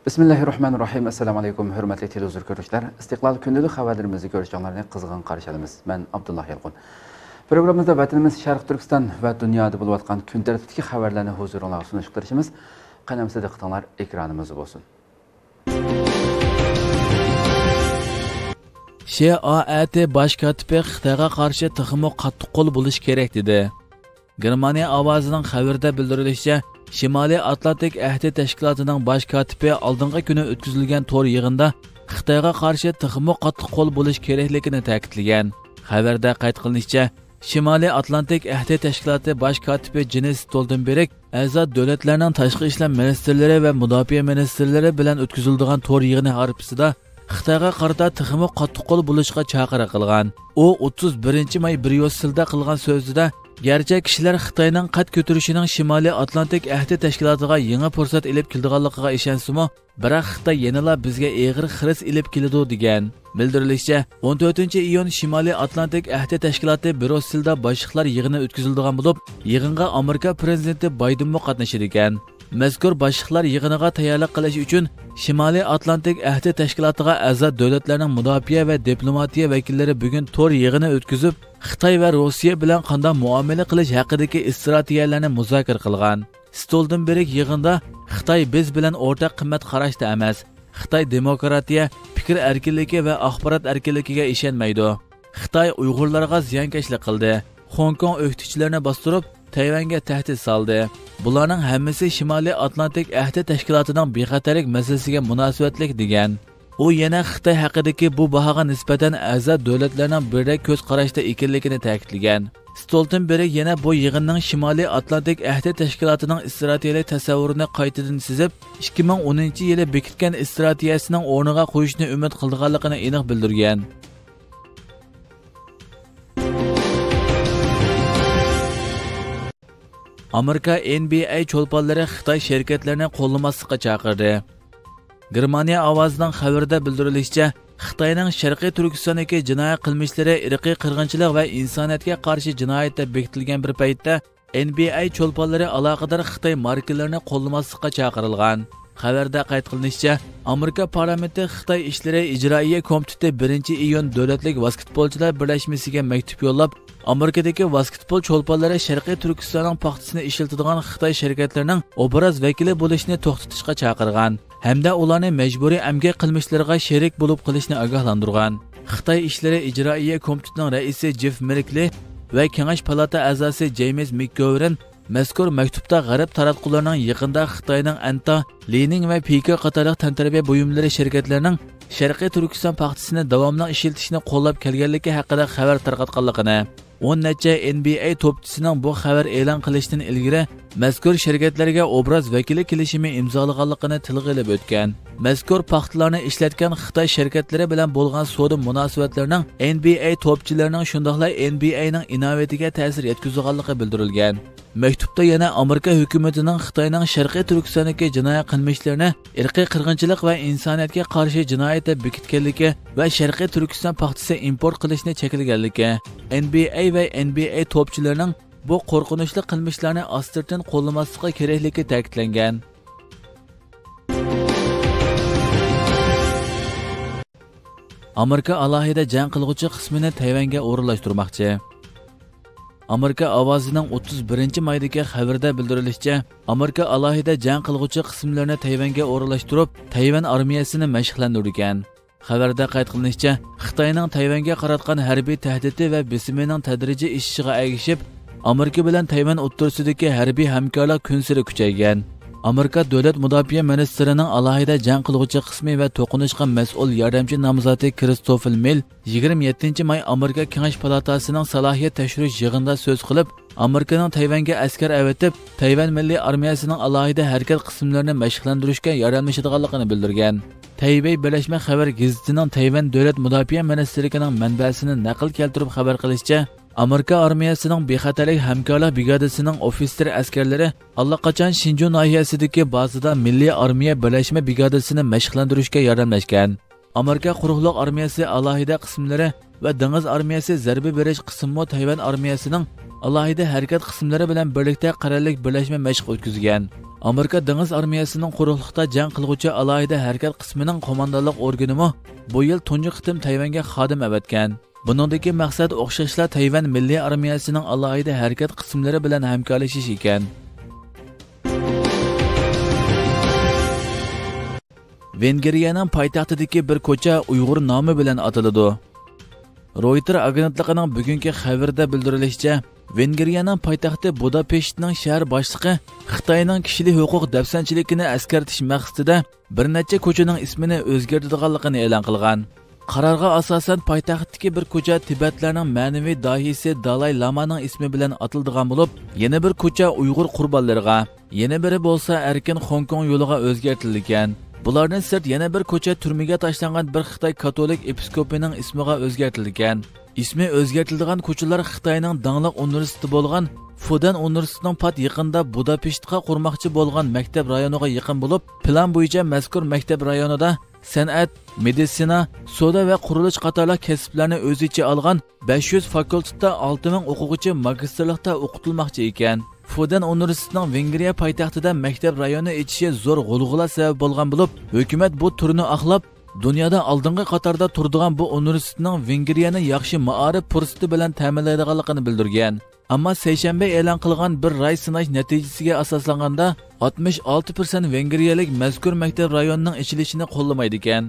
Bismillahirrahmanirrahim. Assalamu alaykum, hurmatli televizor ko'ruvchilar. Istiqlol kundalik xabarlarimizni ko'rishinglarni qizg'in qarshi olamiz. Men Abdullah Yalqun. Programmamizda vatanimiz Sharq Turkiston va dunyoda bo'layotgan kun tartibidagi xabarlarni huzuringizga sunishtirishimiz. Qanamizda diqqatinglar ekranimizda bo'lsin. SAAT bosh kotibi Xitoyga qarshi texmo qattiq qo'l bo'lish kerak dedi. Germaniya ovozining xabarida bildirilishicha, Shimoliy Atlantik ahdi tashkilotining bosh kotibi oldingi kuni o'tkazilgan to'r yig'inida Xitoyga qarshi texmo qattiq qo'l bo'lish kerakligini ta'kidlagan. Xabarda qayd qilinishicha, Shimoliy Atlantik ahdi tashkiloti bosh kotibi Jens Stoltenberg a'zo davlatlarning tashqi ishlar ministrlari va mudofaa ministrlari bilan o'tkazilgan to'r yig'ini harfisida Xitoyga qarata texmo qattiq qo'l bo'lishga chaqiriq qilgan. U 31-may Bryusselda qilgan so'zida garchi kishilar Xitoyning qad ko'tarishining Shimoliy Atlantik ahdi tashkilotiga yangi fursat ilib keldiganligiga ishonsimi, biroq Xitoy yanada bizga eg'ir xiris ilib keladi degan. Bildirilishicha, 14-iyun Shimoliy Atlantik ahdi tashkiloti Bryusselda boshliqlar yig'ini o'tkazilgan bo'lib, yig'inga Amerika prezidenti Bayden qatnashadi ekan. Mazkur boshliqlar yig'iniga tayyorlik qilish uchun Shimoliy Atlantik ahdi tashkilotiga a'zo davlatlarning mudofaa va diplomatiya vakillari bugun to'r yig'ini o'tkazib, Xitoy va Rossiya bilan qanday muomala qilish haqidagi strategiyalarni muzokara qilgan. Stoltenberg yig'inda Xitoy biz bilan o'rtaq qimmat qarashda emas, Xitoy demokratiya, fikr erkinligi va axborot erkinligiga ishonmaydi. Xitoy Uyg'urlarga ziyonkashlik qildi. Hong Kong o'qituvchilarini bostirib, Tayvanga tahdid soldi. Bularning hammasi Shimoliy Atlantik ahdi tashkilotining bexatarlik masalasiga munosabatlik degan. U yana Xitoy haqidagi bu bahoga nisbatan a'zo davlatlarning birga ko'z qarashda ekanligini ta'kidlagan. Stoltenberg yana bu yig'inning Shimoliy Atlantik ahdi tashkilotining strategik tasavvurini qaytadan sizib, 2010-yili bekitgan strategiyasining o'rniga qo'yishni umid qilganligini aniq bildirgan. Amerika NBA cho'lponlari Xitoy shirkatlarini qo'llamaslikka chaqirdi. Germaniya ovozining xabarida bildirilishicha, Xitoyning Sharqiy Turkistondagi jinoyat qilmishlari irqiy qirg'inchilik va insoniyatga qarshi jinoyatda bekitilgan bir paytda NBA cho'lponlari aloqador Xitoy markalarini qo'llamaslikka chaqirilgan. Xabarda qayd qilinishicha, Amerika parlamenti Xitoy ishlari ijroiya komiteti 1-iyun davlatlik basketbolchilar birlashmasiga maktub yo'llab, Amerikadagi basketbol cho'lponlari Sharqiy Turkistonning paxtasini ishlatadigan Xitoy shirkatlarining obraz vakili bo'lishni to'xtatishga chaqirgan hamda ularni majburiy emgak qilmishlariga sherik bo'lib qilishni ogohlantirgan. Xitoy ishlari ijroiya komitetining raisi Jeff Merkley va Kengash palata a'zosi James McGovern mazkur maktubda g'arb taratqularning yaqinda Xitoyning Anta, Lening va Pika qatorliq tantarbiya buyumlari shirkatlarining Sharqiy Turkiston paxtasini davomli ishlatishni qo'llab kelganligi haqida xabar tarqatganligini, 10 necha NBA to'pchisining bu xabar e'lon qilishdan ilgari mazkur shirkatlarga obraz vakili kelishimi imzolaganligini tilga olib o'tgan. Mazkur paxtalarni ishlatgan Xitoy shirkatlari bilan bo'lgan savdo munosabatlarining NBA to'pchilarining shundoqla NBAning innovatiga ta'sir yetkazganligi bildirilgan. Maktubda yana Amerika hukumatining Xitoyning Sharqiy Turkistondagi jinoyat qilmishlarini irqiy qirg'inchilik va insoniyatga qarshi jinoyatda bekitganligi va Sharqiy Turkiston paxtasi import qilishni cheklaganligi, NBA va NBA to'pchilarining bu qo'rqinchli qilmishlarni astirdan qo'llamaslikka kerakligi ta'kidlangan. Amerika alohida jang qilguvchi qismini Tayvanga o'rinlashtirmoqchi. Amerika ovozining 31-maydagi xabarda bildirilishicha, Amerika alohida jang qilguvchi qismlarini Tayvanga o'rinlashtirib, Tayvan armiyasini mashqlantirgan. Xabarda qayd qilinishicha, Xitoyning Tayvanga qaratgan harbiy tahdidi va bisimining tadrijiy ishishiga ergishib, Amerika bilan Tayvan o'rtasidagi harbiy hamkorlik kun sari kuchaygan. Amerika davlat mudofaa ministrining alohida jang qilguvchi qismi va to'qinishga mas'ul yordamchi nomzodi Christopher Mill 27-may Amerika Kengash palatasining salohiyat tashrish yig'inida so'z qilib, Amerikaning Tayvanga askar avatib, Tayvan milliy armiyasining alohida harakat qismlarini mashqlantirishga yordamlashadiganligini bildirgan. Taybey Birlashma xabar gazetining Tayvan davlat mudofaa ministrligining manbasini naql keltirib xabar qilishicha, Amerika armiyasining bexatarlik hamkorlik brigadasining ofitser askarlari allaqachon Shinju nahiyasidagi bazada Milliy armiya birlashma brigadasini mashqlantirishga yordamlashgan. Amerika quruqliq armiyasi alohida qismlari va dengiz armiyasi zarba berish qismi Tayvan armiyasining alohida harakat qismlari bilan birlikda qarorlik birlashma mashq o'tkazgan. Amerika dengiz armiyasining quruqliqda jang qilguvchi alohida harakat qismining qo'mondonlik organimi bu yil tunji qitim Tayvanga xodim avatgan. Buningdagi maqsad o'xshashla Tayvan milliy armiyasining alohida harakat qismlari bilan hamkorlashish ekan. Vengriyaning poytaxtidagi bir ko'cha Uyg'ur nomi bilan ataladi. Reuters agentligining bugungi xabarida bildirilishicha, Vengriyaning poytaxti Budapeshtning shahar boshlig'i Xitoyning kishilik huquq dafsanchiligini eskartish maqsadida bir necha ko'chaning ismini o'zgartirganligini e'lon qilgan. Qarorga asosan poytaxtdagi bir ko'cha Tibetlarning ma'naviy dohisi Dalay Lamaning ismi bilan atiladigan bo'lib, yana bir ko'cha Uyg'ur qurbonlariga, yana biri bo'lsa erkin Hong Kong yo'liga o'zgartirilgan. Bulardan sirt yana bir ko'cha turmaga tashlangan bir Xitoy katolik episkopining ismiga o'zgartirilgan. İsmi o'zgartirilgan ko'chalar Xitoyning dangliq universiteti bo'lgan Fudan universitetining pat yaqinda Budapeshtga qurmoqchi bo'lgan maktab rayoniga yaqin bo'lib, plan bo'yicha mazkur maktab rayonida san'at, meditsina, savdo va qurilish qatorli kasblarni o'z ichiga olgan 500 fakultetda 6000 o'quvchi magistrlikda o'qitilmoqchi ekan. Fudan universitetining Vengriya poytaxtida maktab rayoni ichishi zo'r g'ulg'ula sabab bo'lgan bo'lib, hukumat bu turni aqlab dunyoda oldingi qatorda turadigan bu universitetning Vengriyani yaxshi ma'arif fursati bilan ta'minlaydiganligini bildirgan. Ammo seshanba e'lon qilgan bir ray sinash natijasiga asoslanganda 66% vengriyalik mazkur maktab rayonining ichilishini qo'llamaydi ekan.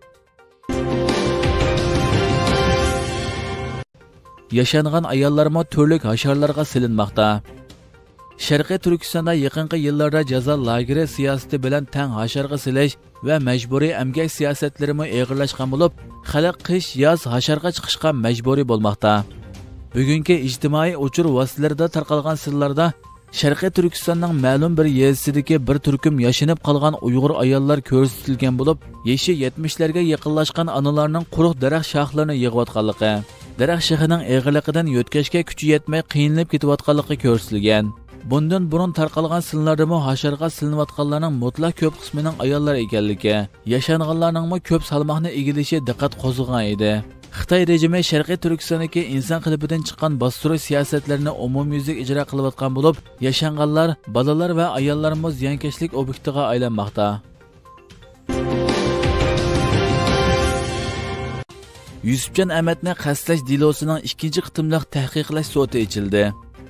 Yashangan ayollarmo turli hasharlarga silinmoqda. Sharqiy Turkistonda yaqinqi yillarda jazo lageri siyosati bilan tang hasharga silish va majburiy emgak siyosatlarimi og'irlashgan bo'lib, xalq qish-yoz hasharga chiqishga majburiy bo'lmoqda. Bugungi ijtimoiy uchur vositalarida tarqalgan sirlarda Sharqiy Turkistonning ma'lum bir yezisidagi bir turkum yashinib qolgan Uyg'ur ayollar ko'rsatilgan bo'lib, yeshi 70larga yaqinlashgan onalarning quruq daraxt shoxlarini yig'ayotganligi, daraxt shoxining eg'irligidan yo'tkashga kuchi yetmay qiynalib ketayotganligi ko'rsatilgan. Bundan burun tarqalgan sinlardimi hasharga silinayotganlarning mutlaq ko'p qismining ayollar ekanligi, yashanganlarningmi ko'p salmoqni egilishi diqqat qo'zg'agan edi. Xitoy rejimi Sharqiy Turkistondagi inson qalbidan chiqqan bostirish siyosatlarini umumyuzlik ijro qilayotgan bo'lib, yashanganlar, bolalar va ayollarimiz ziyonkashlik obyektiga aylanmoqda. Yusufjon Ahmadni qasdlash delosining 2-qitimliq tahqiqlash soti ochildi.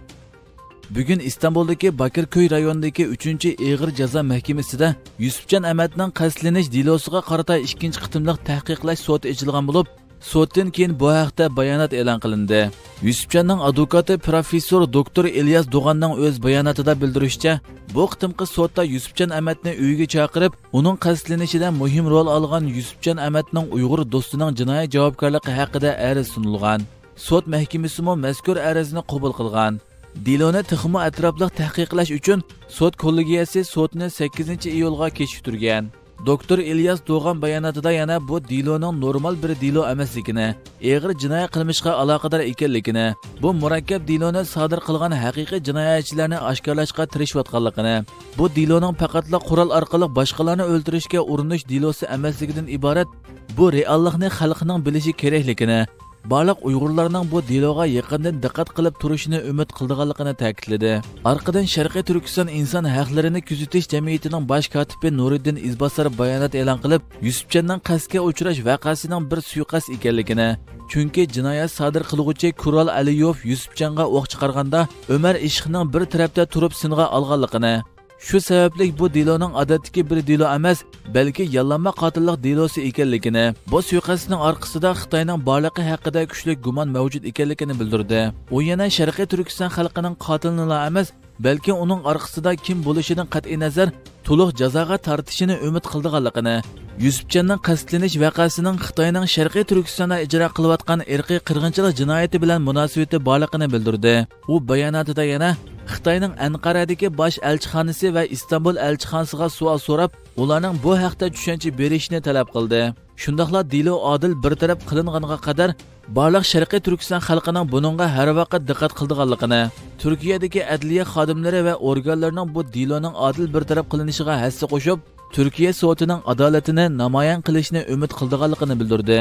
Bugun İstanbuldagi Bakirköy rayonidagi 3-og'ir jazo mahkamasida Yusufjon Ahmadning qasdlanish delosiga qarata 2-qitimliq tahqiqlash soti ochilgan bo'lib, sotdan keyin bu haqda bayonot e'lon qilindi. Yusufjonning advokati professor doktor Ilyas Doğanning o'z bayonotida bildirishicha, bu qitimqi sotda Yusufjon Ahmadni uyiga chaqirib, uning qasdlanishida muhim rol olgan Yusufjon Ahmadning Uyg'ur do'stining jinoiy javobgarligi haqida ariz sunilgan. Sot mahkamasimi mazkur arizni qabul qilgan. Deloni tixmo atrofliq tahqiqlash uchun sot kollegiyasi sotni 8-iyulga kechiktirgan. Doktor İlyas Doğan bayonotida yana bu deloning normal bir delo emasligini, og'ir jinoiy qilmishga aloqador ekanligini, bu murakkab deloni sodir qilgan haqiqiy jinoyatchilarni oshkorlashga tirishayotganligini, bu deloning faqatla qurol orqali boshqalarni o'ldirishga urinish delosi emasligidan iborat, bu reallikni xalqning bilishi kerakligini, barliq Uyg'urlarning bu deloga yaqindan diqqat qilib turishini umid qildiganligini ta'kidladi. Orqadan Sharqiy Turkiston inson haqlarini kuzatish jamiyatining bosh kotibi Nuriddin Izbasar bayonot e'lon qilib, Yusufjonning qasdga uchrash voqeasining bir suiqasd ekanligini, chunki jinoyat sodir qiluvchi Kural Aliyev Yusufjonga o'q chiqarganda Umar Ishqning bir tarafda turib singa olganligini, shu sababli bu deloning odatdagi bir delo emas, balki yollanma qotillik delosi ekanligini, bu suiqasdning orqasida Xitoyning borligi haqida kuchli gumon mavjud ekanligini bildirdi. U yana Sharqiy Turkiston xalqining qotilini emas, balki uning orqasida kim bo'lishidan qat'iy nazar to'liq jazoga tortishini umid qildiganligini, Yusufjonning qasdlanish voqeasining Xitoyning Sharqiy Turkistonda ijro qilayotgan irqiy qirg'inchilik jinoyati bilan munosabati borligini bildirdi. U bayonotida yana Xitoyning Anqaradagi bosh elchixonasi va Istanbul elchixonasiga savol so'rab, ularning bu haqda tushuncha berishni talab qildi. Shundaqla delo odil bir taraf qilinganga qadar barliq Sharqiy Turkiston xalqining buningga har vaqt diqqat qildiganligini, Turkiyadagi adliya xodimlari va organlarining bu deloning odil bir taraf qilinishiga hassa qo'shib, Turkiya sotining adolatini namoyon qilishni umid qildiganligini bildirdi.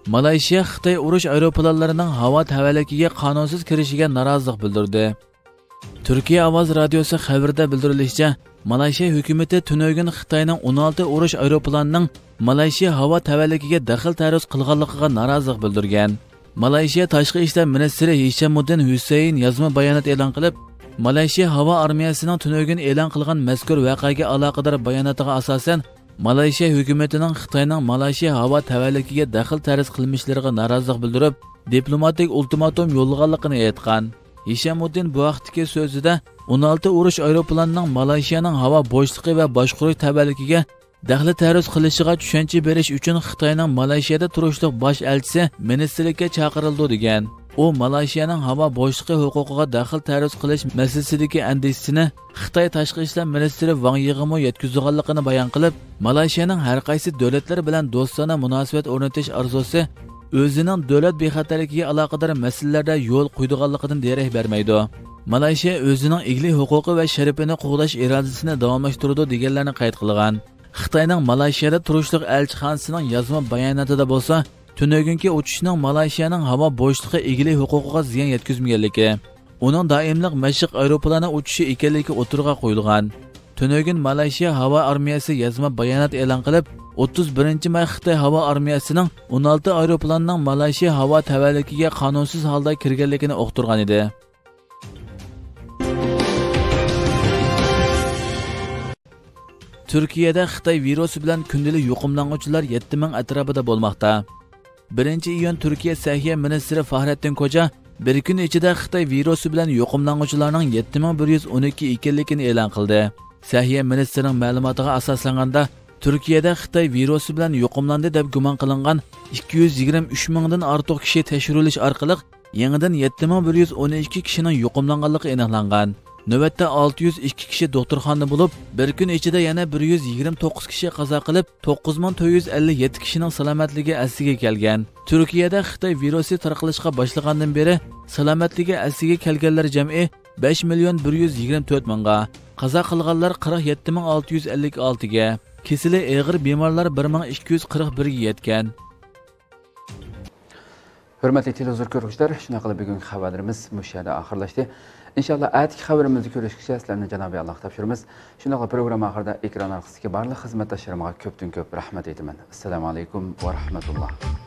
Malayziya Xitoy urush aeroplanlarining havo tavalligiga qonunsiz kirishiga norozilik bildirdi. Turkiya Ovoz radiosi xabarida bildirilishicha, Malayziya hukumati tunogin Xitoyning 16 urush aeroplanining Malayziya havo tavalligiga daxl-taruz qilganligiga norozilik bildirgan. Malayziya Tashqi ishlar ministri Hishamuddin Husayn yozma bayonot e'lon qilib, Malayziya havo armiyasining tunogin e'lon qilgan mazkur voqeaga aloqador bayonotiga asosan Malayziya hukumatining Xitoyning Malayziya havo tavalligiga daxl-taruz qilmishlariga norozilik bildirib, diplomatik ultimatum yo'llaganligini aytgan. Hishamuddin bu vaqtdagi so'zida 16 urush aeroplanining Malayziyaning havo bo'shligi va boshqaruv tavalligiga daxl-taruz qilishiga tushuncha berish uchun Xitoyning Malayziyada turishliq bosh elchisi ministrlikka chaqirildi degan. U Malayziyaning havo bo'shligi huquqiga daxl-taruz qilish masalasidagi andishisini Xitoy tashqi ishlar ministri Wang Yig'imo yetkazganligini bayon qilib, Malayziyaning har qaysi davlatlar bilan do'stona munosabat o'rnatish arzusi o'zining davlat bexatarligiga aloqador masalalarda yo'l qo'ydiganligidan derak bermaydi. Malayziya o'zining egli huquqi va sharafini qo'g'dash irodasini davomlashtiradi deganlarni qayd qilgan. Xitoyning Malayziyada turishliq elchixonasining yozma bayonotida bo'lsa, tunugungi uchishning Malayziyaning havo bo'shligi egli huquqiga ziyon yetkazmaganligi, uning doimliq mashq aeroplani uchishi ekanligi o'tirg'a qo'yilgan. Tunugun Malayziya havo armiyasi yozma bayonot e'lon qilib, 31-may Xitoy havo armiyasining 16 aeroplanining Malayziya havo tavalligiga qonunsiz holda kirganligini uqtirgan edi. Turkiyada Xitoy virusi bilan kundalik yuqumlanuvchilar 7000 atrofida bo'lmoqda. 1-iyun Turkiya Səhiyyə ministri Fahrettin Koca bir kun ichida Xitoy virusi bilan yuqumlanuvchilarning 7112 ekanligini e'lon qildi. Səhiyyə ministrining ma'lumotiga asoslanganda, Turkiyada Xitoy virusi bilan yuqumlandi deb gumon qilingan 223 mingdan ortiq kishi tekshirilish orqali yangidan 7112 kishining yuqumlanganligi aniqlangan. Navbatda 602 kishi doktorxonada bo'lib, bir kun ichida yana 129 kishi qazo qilib, 9457 kishining salomatligi asliga kelgan. Turkiyada Xitoy virusi tarqalishga boshlagandan beri salomatligi asliga kelganlar jami 5.124 mingga, qazo qilganlar 47656 ga, kesili og'ir bemorlar 1241 ga yetgan. Hurmatli televizor ko'ruvchilar, shuna qilib bugungi xabarlarimiz mushada oxirlashdi. İnşallah ayetki xabarimizni ko'rishgacha sizlarni Janobi Alloh topshiramiz. Shunday programma oxirida ekran orqasidagi barliq xizmatdoshlarimga ko'pdan ko'p rahmat aytaman. Assalomu alaykum va rahmatulloh.